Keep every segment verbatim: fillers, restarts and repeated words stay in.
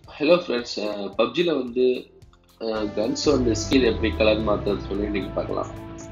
Hello friends, பப்ஜியில் வந்து guns வந்து skin எப்படி கலர் மாற்றுறது சொல்லி இன்னைக்கு பார்க்கலாம்.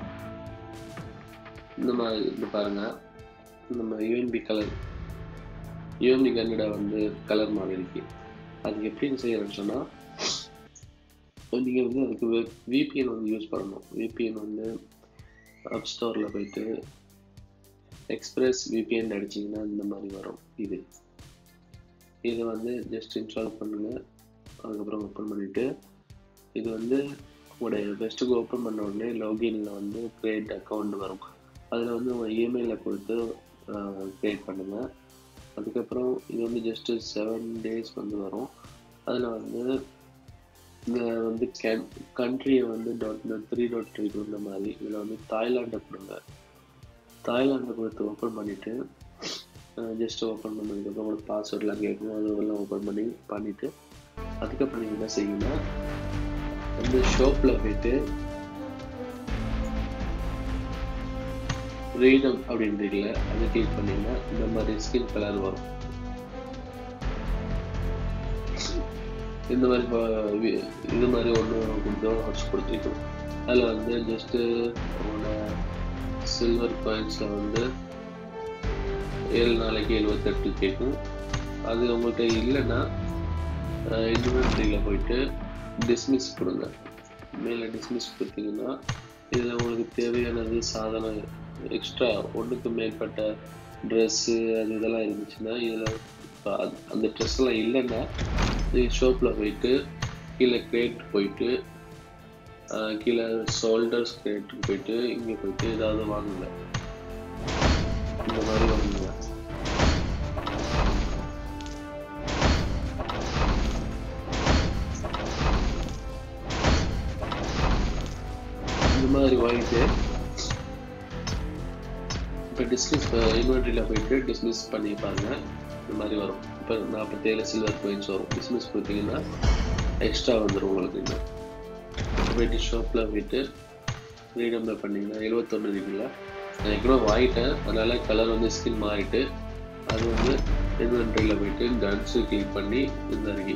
இந்த மாதிரி இது பாருங்கள், நம்ம யூஎன்பி கலர் யூஎன்பி கன்னோட வந்து கலர் மாறி இருக்கு. அதுக்கு எப்படின்னு செய்யறேன்னு சொன்னால், நீங்கள் வந்து அதுக்கு விபிஎன் வந்து யூஸ் பண்ணணும். விபிஎன் வந்து ஆப் ஸ்டோரில் போயிட்டு எக்ஸ்பிரஸ் விபிஎன் அடிச்சிங்கன்னா இந்த மாதிரி வரும். இது இதை வந்து ஜஸ்ட் இன்ஸ்டால் பண்ணுங்கள். அதுக்கப்புறம் ஓப்பன் பண்ணிவிட்டு இது வந்து உங்களுடைய பெஸ்ட்டுக்கு ஓப்பன் பண்ண உடனே லாகின்ல வந்து க்ரியேட் அக்கௌண்ட் வரும். அதில் வந்து உங்கள் இமெயிலை கொடுத்து க்ரியேட் பண்ணுங்கள். அதுக்கப்புறம் இது வந்து ஜஸ்ட்டு செவன் டேஸ் வந்து வரும். அதில் வந்து வந்து கேன் கண்ட்ரியை வந்து டாட் த்ரீ டாட் த்ரீ இந்த மாதிரி இதில் வந்து தாய்லாண்டை கொடுங்க. தாய்லாண்டை கொடுத்து ஓப்பன் பண்ணிவிட்டு ஜஸ்ட் ஓப்பன் பண்ணதுக்கப்புறம் உங்களுக்கு பாஸ்வேர்ட்லாம் கேட்கும். அதெல்லாம் ஓப்பன் பண்ணி பண்ணிவிட்டு அதுக்கப்புறம் நீங்கள் என்ன செய்யணும்னா வந்து ஷாப்பில் போயிட்டு ரீடம் அப்படின்றீங்கள அதை கிளிக் பண்ணிங்கன்னா இந்த மாதிரி ஸ்கின் கலர் வரும். இந்த மாதிரி இது மாதிரி ஒன்று கொடுத்தோம் ஹாட்ஸ் கொடுத்துருக்கோம். அதில் வந்து ஜஸ்ட்டு உங்களோட சில்வர் காயின்ஸில் வந்து ஏழு நாளைக்கு எழுபத்தெட்டு கேட்கும். அது உங்கள்கிட்ட இல்லைன்னா இன்வென்ட்ரியில் போயிட்டு டிஸ்மிஸ் கொடுங்க. மேலே டிஸ்மிஸ் கொடுத்தீங்கன்னா இதில் உங்களுக்கு தேவையானது சாதனம் எக்ஸ்ட்ரா ஒன்றுக்கு மேற்பட்ட ட்ரெஸ்ஸு அது இதெல்லாம் இருந்துச்சுன்னா இதில் அந்த ட்ரெஸ்ஸெல்லாம் இல்லைன்னா நீங்கள் ஷாப்பில் போயிட்டு கீழே கிரியேட் போயிட்டு கீழே ஷோல்டர்ஸ் கிரியேட்டுக்கு போயிட்டு இங்கே போயிட்டு ஏதாவது வாங்குங்க. இந்த மாதிரி வாங்குங்க. இந்த மாதிரி வாங்கிட்டு இப்போ டிஸ்மிஸ் இன்வென்ட்ரியில் போயிட்டு டிஸ்மிஸ் பண்ணிப்பாங்க. இந்த மாதிரி வரும். இப்போ நாற்பத்தேழு சில்வர் காயின்ஸ் வரும். டிஸ்மிஸ் கொடுத்தீங்கன்னா எக்ஸ்ட்ரா வந்துடும் உங்களுக்கு. இன்னும் போயிட்டு ஷாப்பில் போயிட்டு ரீடமில் பண்ணிங்கன்னா எழுபத்தொன்று இருக்குல்ல, நான் ஏற்கனவே வாங்கிட்டேன். அதனால் கலர் வந்து ஸ்கின் மாறிட்டு அது வந்து இன்வென்ட்ரியில் போயிட்டு கன்ஸு கிளிக் பண்ணி இந்த இருக்கு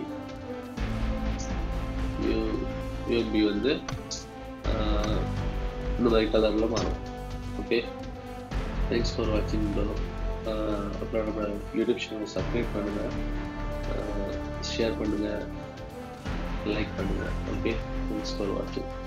யூ யூஎன்பி வந்து இந்த மாதிரி கலரில் மாறும். ஓகே, தேங்க்ஸ் ஃபார் வாட்சிங் ப்ரோ. அப்புறம் நம்ம யூடியூப் சேனலை சப்ஸ்கிரைப் பண்ணுங்கள், ஷேர் பண்ணுங்கள், லைக் பண்ணுங்கள். ஓகே, தேங்க்ஸ் ஃபார் வாட்சிங்.